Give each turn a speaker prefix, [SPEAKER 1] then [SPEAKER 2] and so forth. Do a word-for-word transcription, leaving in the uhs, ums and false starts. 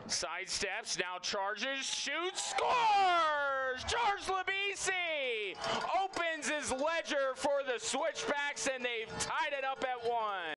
[SPEAKER 1] Sidesteps, now charges, shoots, scores! George Labisi opens his ledger for the Switchbacks, and they've tied it up at one.